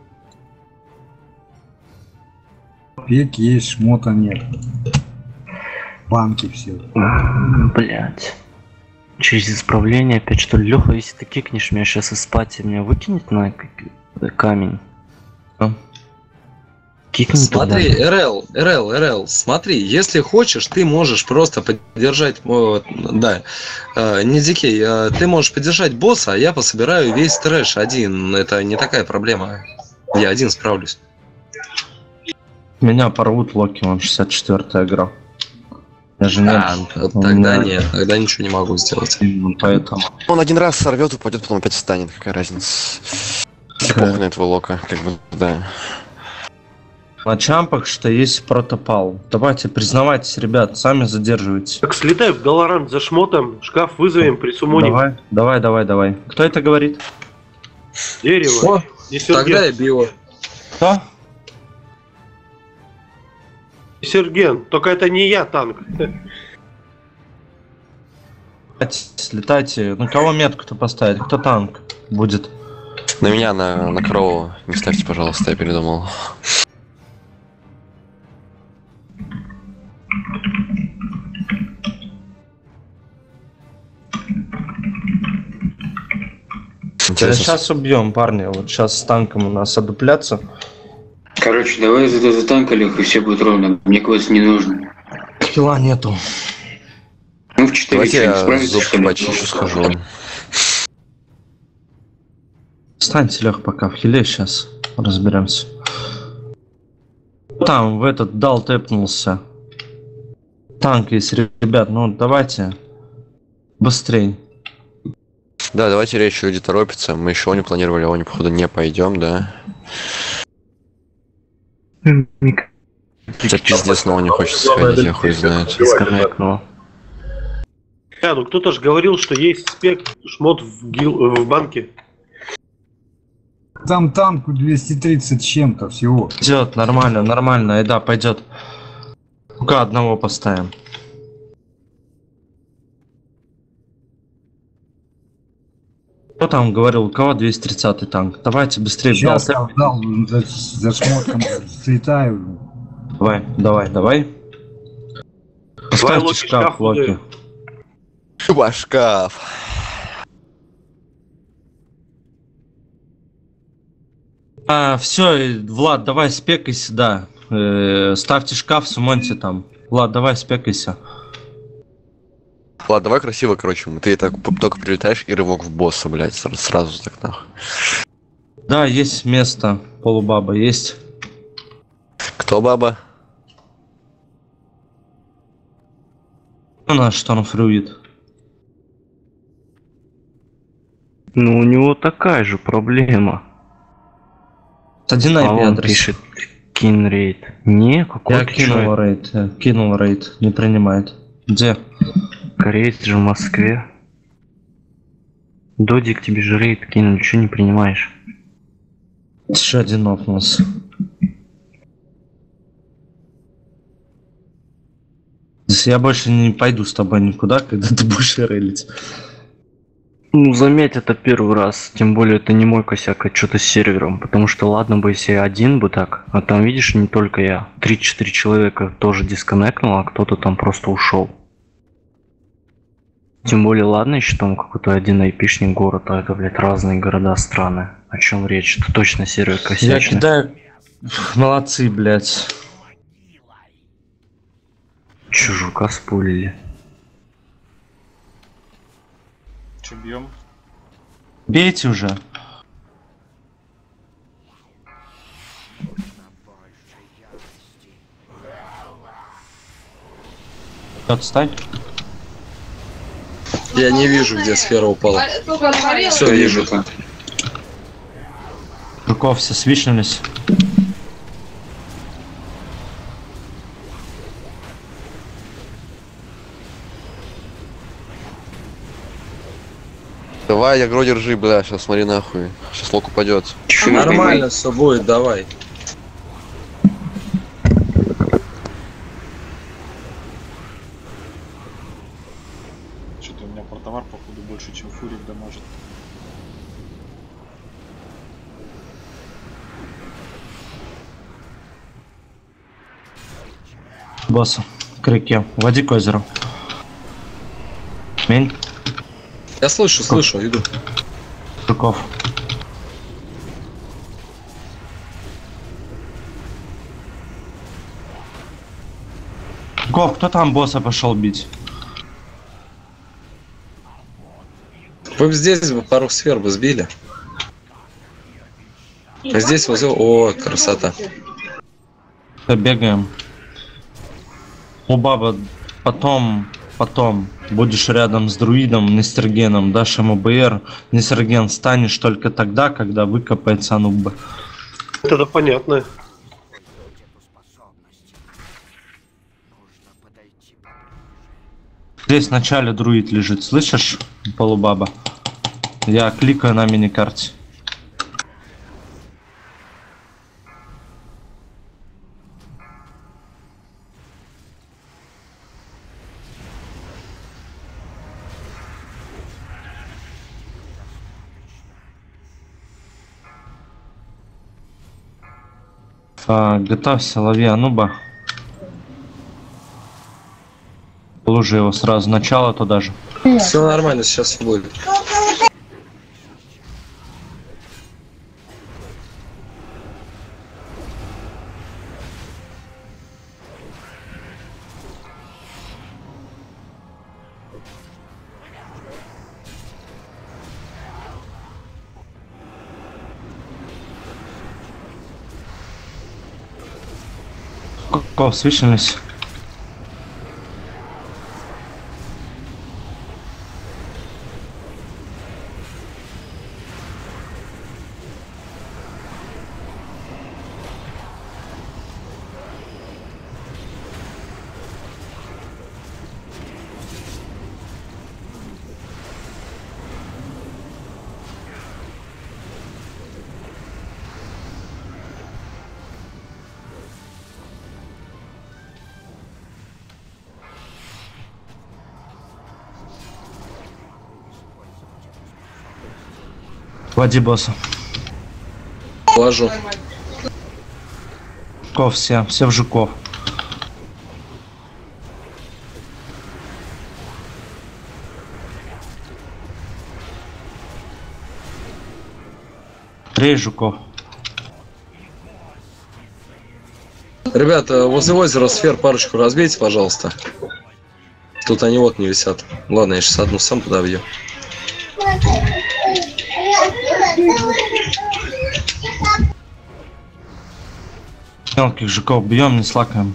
Пик есть, шмота нет. Банки все. Блять. Через исправление опять что ли? Леха, если ты кикнешь меня сейчас из пати, меня выкинет на к- камень? А? Кикни Смотри, туда. РЛ, РЛ, РЛ, смотри, если хочешь, ты можешь просто поддержать, э, да, э, не дикей, э, ты можешь поддержать босса, а я пособираю весь трэш один, это не такая проблема, я один справлюсь. Меня порвут Локи, он шестьдесят четвёртая игра. Я же А, нет. вот У тогда меня- нет, тогда ничего не могу сделать. Именно поэтому. Он один раз сорвет, упадет, потом опять встанет. Какая разница? Мне похуй на этого Лока, как бы, да. На чампах что есть протопал. Давайте, признавайтесь, ребят, сами задерживайтесь. Так слетай в Галарант за шмотом, шкаф вызовем, присумоним. Давай, давай, давай, давай. Кто это говорит? Дерево. О, И Серген. тогда я бью. Кто? И Серген. Только это не я, танк. Слетайте. На кого метку-то поставить? Кто танк будет? На меня, на, на Кроу. Не ставьте, пожалуйста, я передумал. Да сейчас убьем, парни. Вот сейчас с танком у нас одупляться. Короче, давай за, за танк, Олег, и все будет ровно. Мне квест не нужно. Хила нету. Ну, в четыре Давайте я справиться, зубки что ли? почищу, схожу. Встаньте, Лех, пока в хиле сейчас разберемся. Там в этот дал тэпнулся. Танк есть, ребят, ну давайте быстрей. Да, давайте речь, люди торопятся. Мы еще не планировали, а они, походу, не пойдем, да? Хотя пиздец, снова не хочется сходить, я хуй знает. Дисконнектнуло. А, ну кто-то же говорил, что есть спек шмот в, гил... в банке. Там танку двести тридцать с чем-то всего. Идет, нормально, нормально, и да, пойдет. Пока одного поставим. Кто там говорил, у кого двести тридцатый танк? Давайте быстрее. Сейчас дал я дал за, за шмотком, слетаю. Давай, давай, давай. Поставьте Локи, шкаф, шкаф Локи. выдаем. Шкаф. А, все, Влад, давай спекайся, да. Э, ставьте шкаф, сумоньте там. Влад, давай спекайся. Ладно, давай красиво, короче. Ты так только прилетаешь и рывок в босса, блядь, сразу, сразу так нахуй. Да, есть место. Полубаба есть. Кто баба? У нас штормфруит. Ну, у него такая же проблема. Один ай А пи он адрес. пишет кин рейд. Не, какой Я ты кинул чё? рейд. я Кинул рейд. Не принимает. Где? Кореец же в Москве. Додик тебе же рейд кинул, чё не принимаешь? Еще один опнулся. Я больше не пойду с тобой никуда, когда ты будешь рейлить. Ну, заметь, это первый раз. Тем более, это не мой косяк, а что-то с сервером. Потому что, ладно бы, если я один бы так. А там, видишь, не только я. три-четыре человека тоже дисконнектнуло, а кто-то там просто ушел. Тем более, ладно, еще там какой-то один айпишник город, а это, блядь, разные города, страны. О чем речь? Это точно сервер Я косячный. кидаю... Молодцы, блядь. Чё, жука спулили? Че, бьем? Бейте уже. Отстань. Я не вижу, где сфера упала. Все вижу. Жуков все свичнулись. Давай, я гро держи, бля, сейчас смотри нахуй. Сейчас лок упадет. Нормально все будет, давай. Что-то у меня портовар, походу, больше, чем фурик дамажит. Босса. К реке. Води к озеру. Мень. Я слышу, слышу, иду. Жуков. Жуков, кто там босса пошел бить? Вы бы здесь бы пару сфер бы сбили. А здесь возле... О, красота. Бегаем. У баба потом, потом будешь рядом с друидом Нестергеном, дашь ему БР. Нестерген станешь только тогда, когда выкопается Анубба. Это понятно. Здесь в начале друид лежит, слышишь, полубаба? Я кликаю на миникарте. А, готовься, лови Ануба. Лужи его сразу, начало туда же. Все нормально, сейчас будет. Ков, свечились. Води босса. Ложу. Жуков все, все в жуков. Три жуков. Ребята, возле озера сфер парочку разбейте, пожалуйста. Тут они вот не висят. Ладно, я сейчас одну сам подобью. Мелких жуков бьем, не слакаем.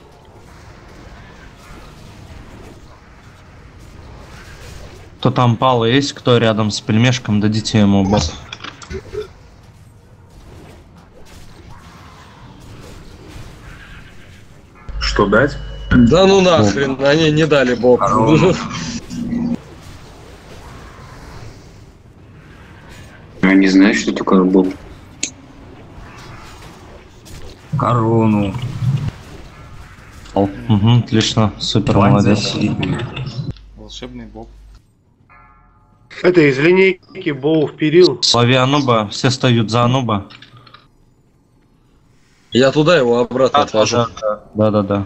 Кто там пало есть, кто рядом с пельмешком, дадите ему босс. Что дать? Да ну нахрен, они не дали бог. Я не знаю, что такое бог. Корону. Угу, отлично, супер, молодец. Волшебный бог. Это из линейки Боу вперил. Лови Ануба, все стоят за Ануба. Я туда его обратно отвожу. Да-да-да.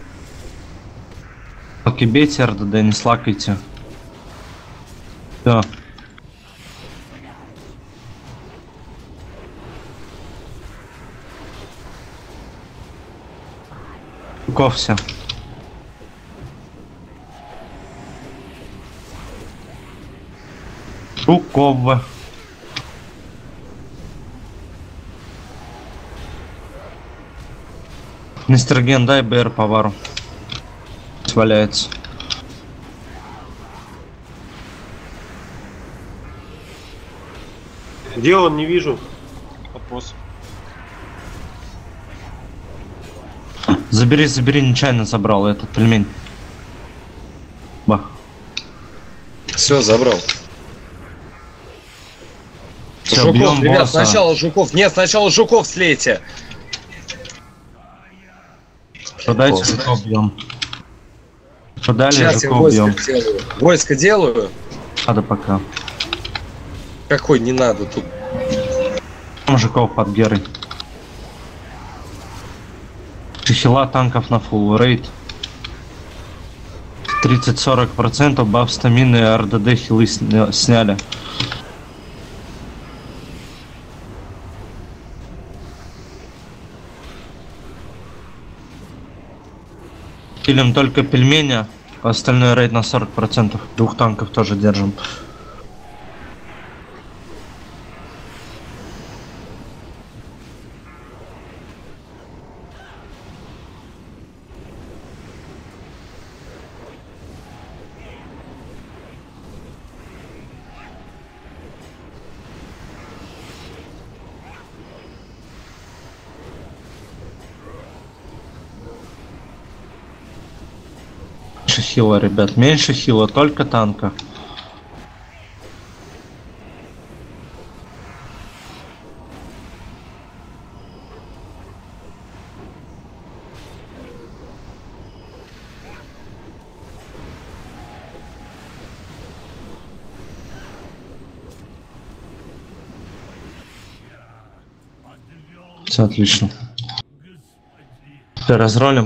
Поки бейте РДД, не слакайте. Все. Ковся. Жуков. Мистер Ген, дай БР повару. Валяется. Где он, не вижу. Вопрос. Забери, забери, нечаянно забрал этот пельмень. Бах. Все, забрал. Всё, Жуков, бьем ребят, босса. сначала Жуков. Нет, сначала Жуков слейте. Подайте, Жуков бьем. Подали, Сейчас я Жуков войско бьем. делаю. Войско делаю. Надо пока. Какой не надо тут. Жуков под герой. Хила танков на фулл рейд. тридцать-сорок процентов баф стамины и РДД хилы сня сняли. Хилим только пельменя, а остальной рейд на сорок процентов. Двух танков тоже держим. Меньше хила, ребят, меньше хила, только танка. Все отлично. Теперь разролим.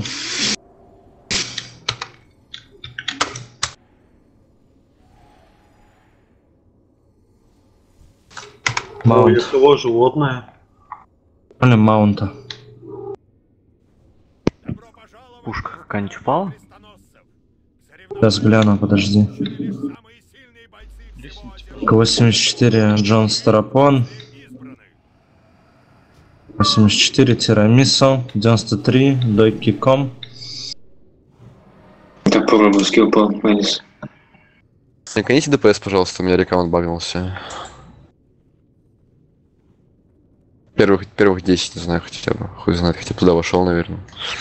Ну, если его животное. Ролим маунта. Пушка какая-нибудь упала? Сейчас гляну, подожди. восемьдесят четыре Джон Старапон. восемьдесят четыре Тирамисо. девяносто три Дойки Ком. Так, попробую скилл по Мэдис. Наконите ДПС, пожалуйста, у меня рекаунт багнулся. Первых, первых десять, не знаю, хотя бы. Хуй знает, хотя бы туда вошел, наверное.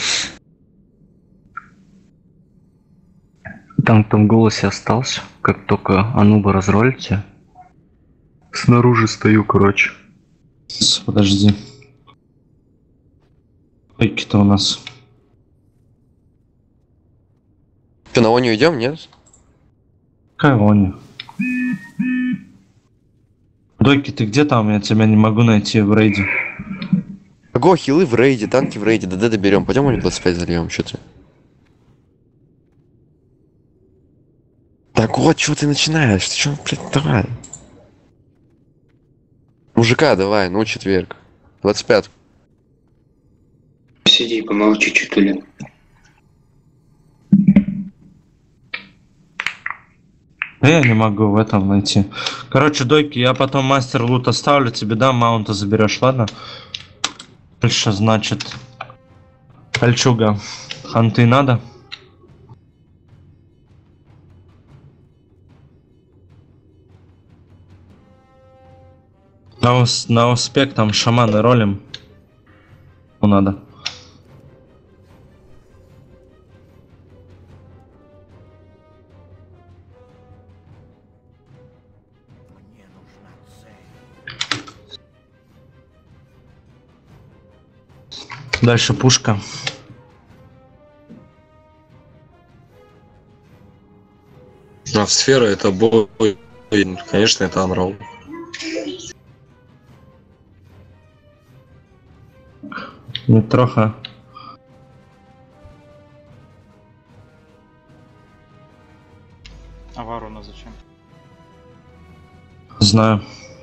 Там в том голосе остался, как только Ануба разролите. Снаружи стою, короче. Подожди. Какие-то у нас. Что, на Оню идем, нет? Какая Оня? Дойки, ты где там? Я тебя не могу найти в рейде. Го, хилы в рейде, танки в рейде, ДД доберем. Пойдем Оню двадцать пять зальем, что ты? Так вот, что ты начинаешь? Ты что, блядь, давай. Мужика давай, ну четверг. двадцать пять. Сиди, помолчи чуть ли. Да я не могу в этом найти. Короче, Дойки, я потом мастер лут оставлю, тебе дам, маунта заберешь, ладно? Дальше, значит, кольчуга. Ханты надо? На, ус, на успех там шаманы ролим. Ну, надо. Дальше пушка. А в сфера это бой, конечно, это Амрал. Не троха. А Варуна зачем? Знаю.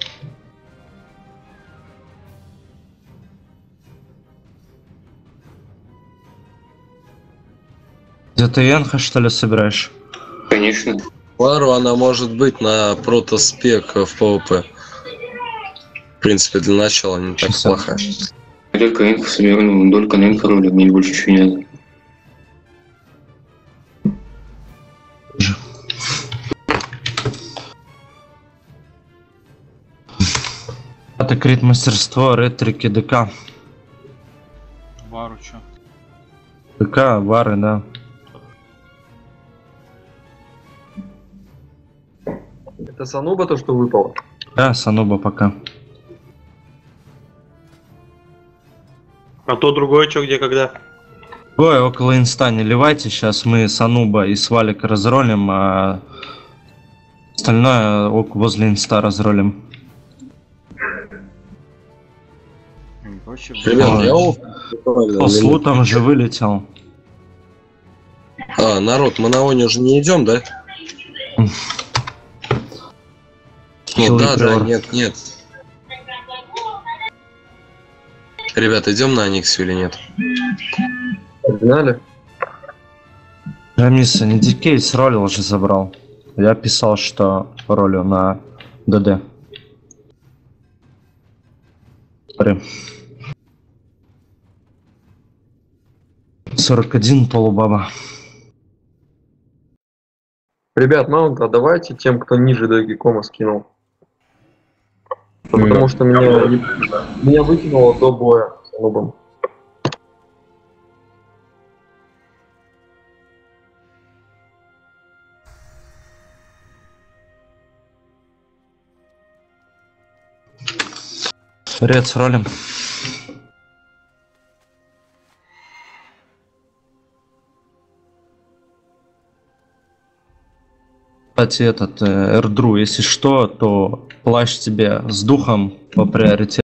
Где ты Янха, что ли, собираешь? Конечно. Вару она может быть на протоспек в ПВП. В принципе, для начала не так плохая. Только инфу соберу, ну, только на инфу роли, мне больше ничего не надо. Это крит мастерство, ретрики, ДК. Вару чё? ДК, вары, да. Это Сануба то, что выпало? Да, Сануба пока. А то другое что, где, когда? Ой, около инста не ливайте, сейчас мы Сануба и Свалик разролим, а остальное возле инста разролим. Ребят, я оф. О, с лутом же вылетел. А, народ, мы на Оне уже не идем, да? Ну, да, да, нет, нет. Ребята, идем на Аникс или нет? Погнали. Рамиса, не Дикей с роли уже забрал. Я писал, что ролю на ДД. Смотри. сорок один полубаба. Ребят, маунт отдавайте тем, кто ниже Доги Кома скинул. Потому что меня, меня выкинуло до боя с Анубом. Рец ролим. Кстати, этот э, Эрдру, если что, то плащ тебе с духом по приоритету.